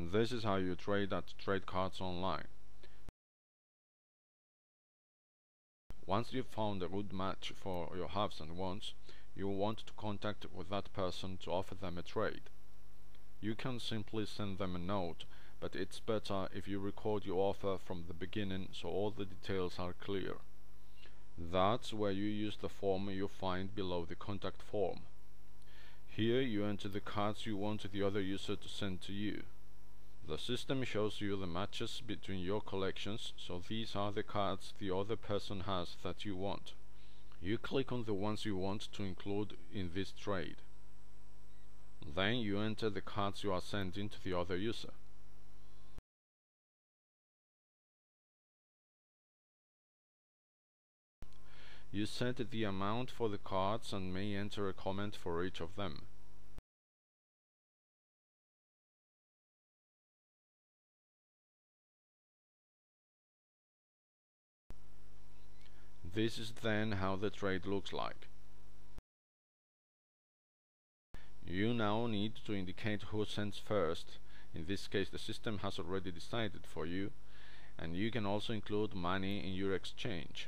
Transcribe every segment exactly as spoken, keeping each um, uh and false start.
This is how you trade at TradeCardsOnline. Once you've found a good match for your haves and wants, you want to contact with that person to offer them a trade. You can simply send them a note, but it's better if you record your offer from the beginning so all the details are clear. That's where you use the form you find below the contact form. Here you enter the cards you want the other user to send to you. The system shows you the matches between your collections, so these are the cards the other person has that you want. You click on the ones you want to include in this trade. Then you enter the cards you are sending to the other user. You set the amount for the cards and may enter a comment for each of them. This is then how the trade looks like. You now need to indicate who sends first. In this case the system has already decided for you, and you can also include money in your exchange.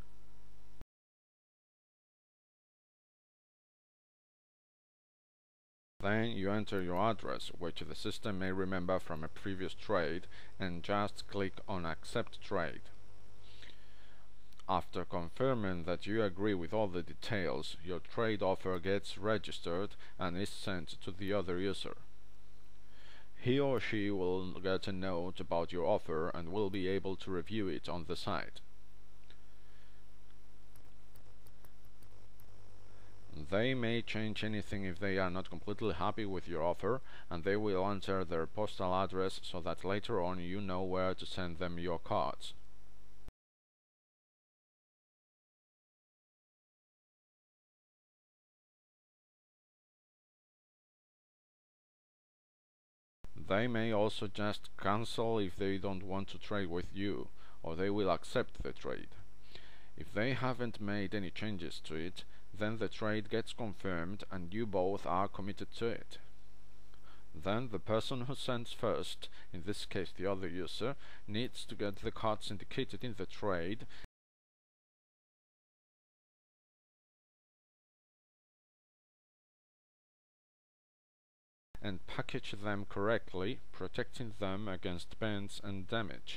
Then you enter your address, which the system may remember from a previous trade, and just click on Accept Trade. After confirming that you agree with all the details, your trade offer gets registered and is sent to the other user. He or she will get a note about your offer and will be able to review it on the site. They may change anything if they are not completely happy with your offer, and they will enter their postal address so that later on you know where to send them your cards. They may also just cancel if they don't want to trade with you, or they will accept the trade. If they haven't made any changes to it, then the trade gets confirmed and you both are committed to it. Then the person who sends first, in this case the other user, needs to get the cards indicated in the trade and package them correctly, protecting them against bends and damage.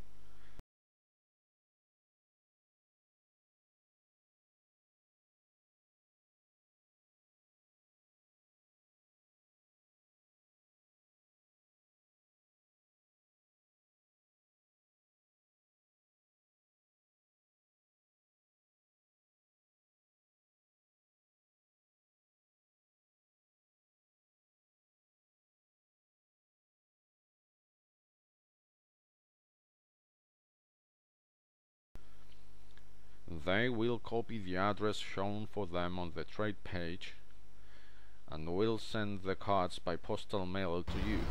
They will copy the address shown for them on the trade page and will send the cards by postal mail to you.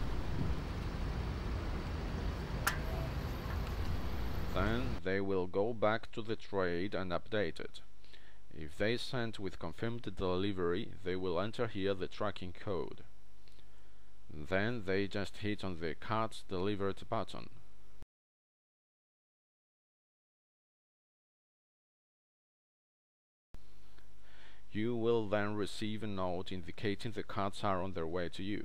Then they will go back to the trade and update it. If they sent with confirmed delivery, they will enter here the tracking code. Then they just hit on the cards delivered button. You will then receive a note indicating the cards are on their way to you.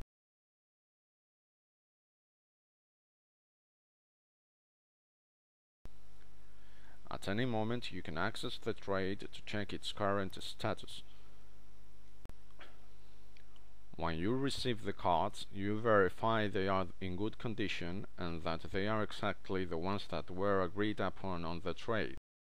At any moment you can access the trade to check its current status. When you receive the cards, you verify they are in good condition and that they are exactly the ones that were agreed upon on the trade.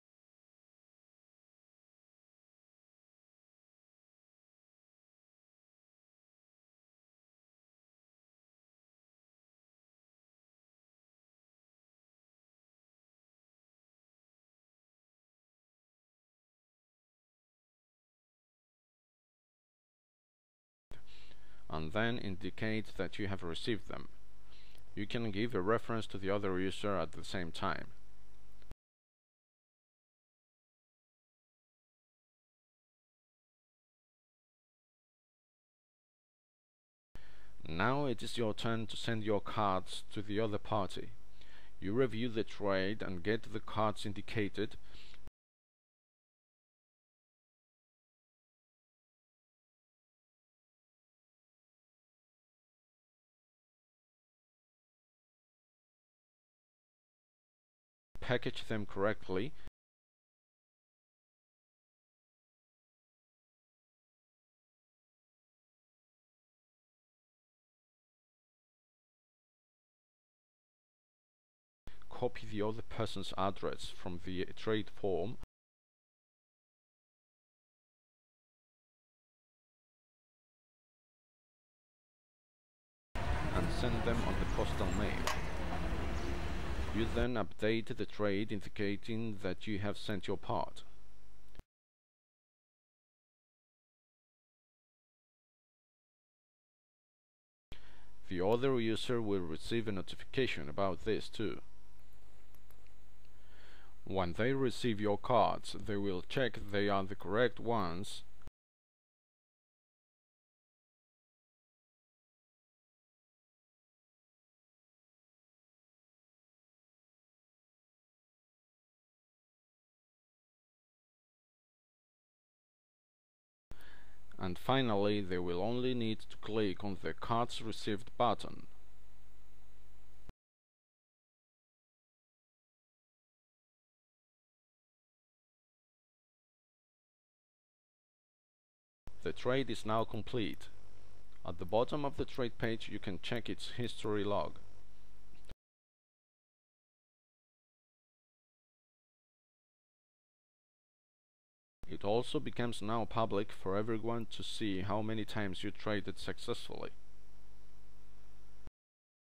And then indicate that you have received them. You can give a reference to the other user at the same time. Now it is your turn to send your cards to the other party. You review the trade and get the cards indicated. Package them correctly. Copy the other person's address from the trade form and send them on the postal mail. You then update the trade indicating that you have sent your part. The other user will receive a notification about this too. When they receive your cards, they will check they are the correct ones and finally they will only need to click on the Cards Received button. The trade is now complete. At the bottom of the trade page you can check its history log. It also becomes now public for everyone to see how many times you traded successfully.